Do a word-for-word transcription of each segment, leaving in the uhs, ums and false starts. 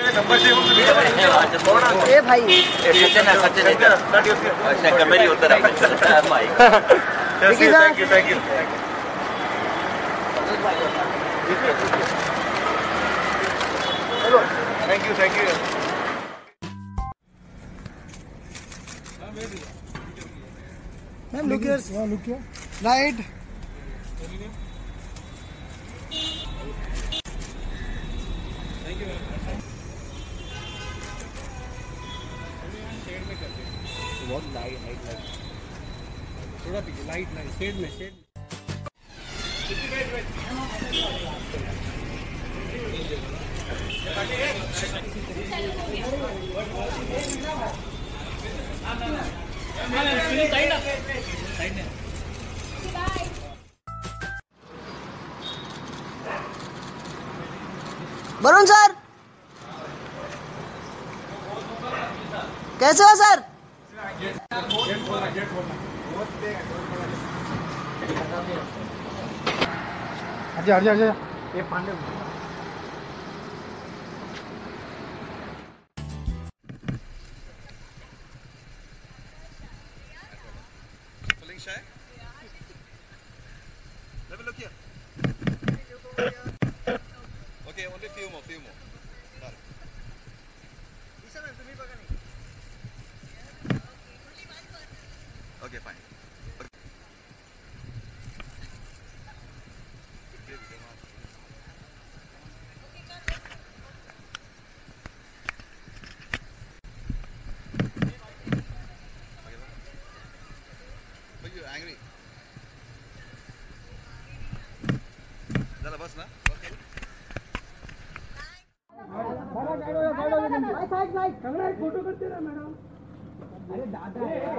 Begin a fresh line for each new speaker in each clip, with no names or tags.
ए भाई
सचिन है सचिन इधर अच्छा कमेरी उधर है mike thank you thank you चलो thank you thank you
ma'am look here look here right
thank you बहुत लाइट लाइट लाइट थोड़ा पीछे लाइट लाइट शेड में शेड
वरुण सर कैसे हो सर?
आजा आजा आजा ये Pandey
Feeling shy? Let me look here. Okay, only few more, few more. Sorry. Okay, fine. Okay. Are you angry? Zara bas na? Okay.
Photo करते रहा मैडम अरे दादा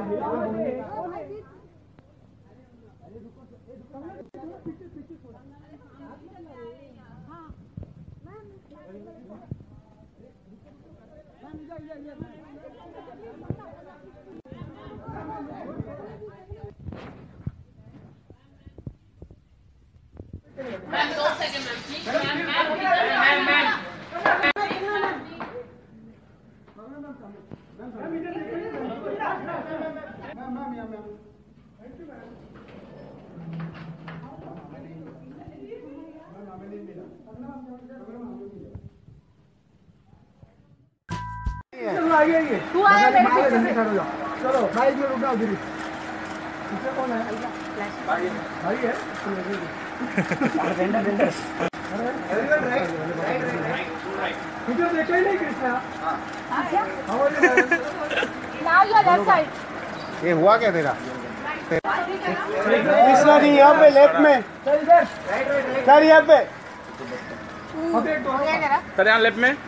Ma'am, go second, ma'am. Please, ma'am, ma'am, ma'am, ma'am.
तू आया चलो bike में रुका गिरी पीछे कौन है भाई भाई है वेंडर वेंडर तुझे देखा ही नहीं Krishna
Now your left side.
ये हुआ क्या तेरा कृष्णा जी यहाँ पे लेफ्ट में सर यहाँ पे
सर यहाँ लेफ्ट में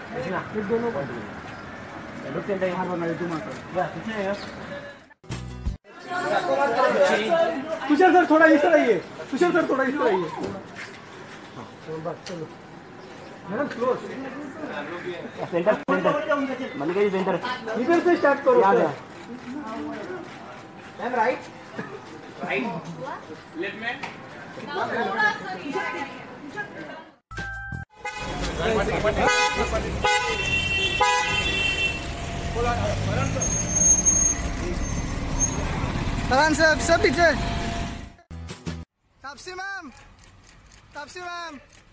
तुषार सर थोड़ा इस तरह ही है तुषार सर थोड़ा इस तरह ही है madam close centre centre Mallika centre इधर से स्टार्ट करो मैम राइट राइट
लेफ्ट में
फरहान साहब सब पीछे तापसी मैम तापसी मैम